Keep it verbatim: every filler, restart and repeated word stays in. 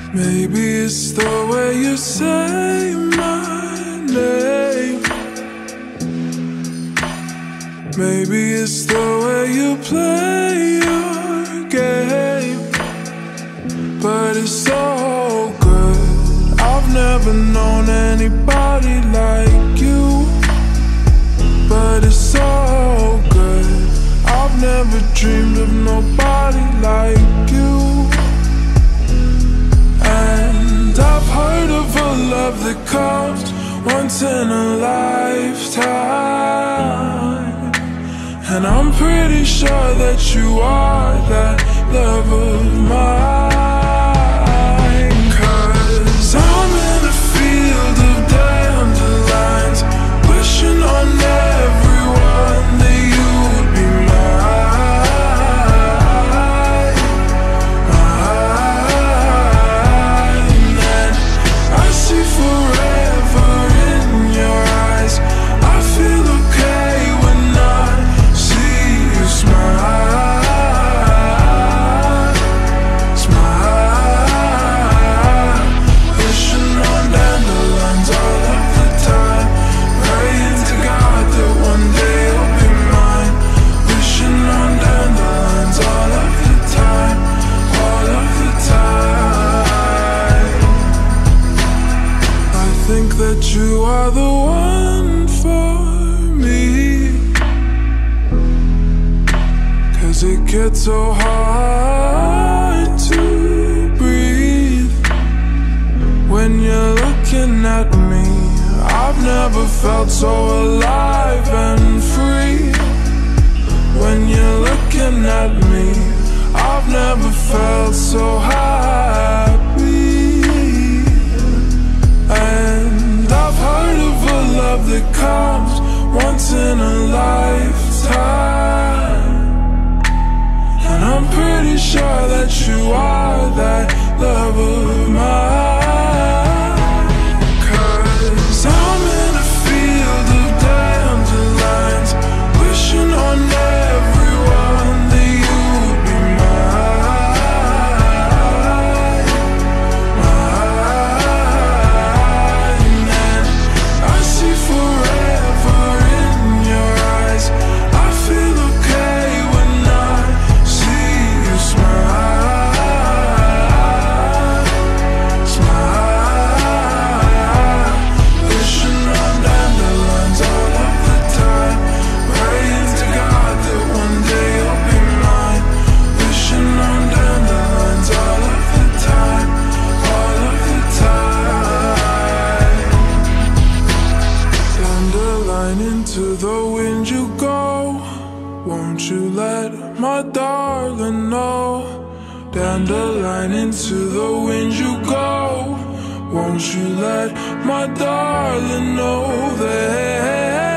Maybe it's the way you say my name. Maybe it's the way you play your game. But it's so good. I've never known anybody like you. But it's so good. I've never dreamed of nobody like you. And I've heard of a love that comes once in a lifetime. And I'm pretty sure that you are that love of mine. 'Cause I'm in a field of dandelions, wishing on everyone that you would be mine, mine. And I see forever in your eyes. I feel okay when I see you smile, smile. Wishing on dandelions all of the time, praying to God that one day you'll be mine. Wishing on dandelions all of the time, all of the time. I think that you are the one for me, 'cause it gets so hard to breathe when you're looking at me. I've never felt so alive and free when you're looking at me. I've never felt so happy. And I've heard of a love that comes once in a lifetime. And I'm pretty sure that you are that love of mine. 'Cause I'm in a field of dandelions, wishing on everyone that you would be mine, mine. And I see forever in your eyes. I feel okay when I see you smile, smile. Wishing on dandelions all of the time, praying to God that one day you'll be mine. Wishing on dandelions all of the time, all of the time. Dandelion, into the wind you go. Won't you let my darling know? Dandelion, into the wind you go. Won't you let my darling know that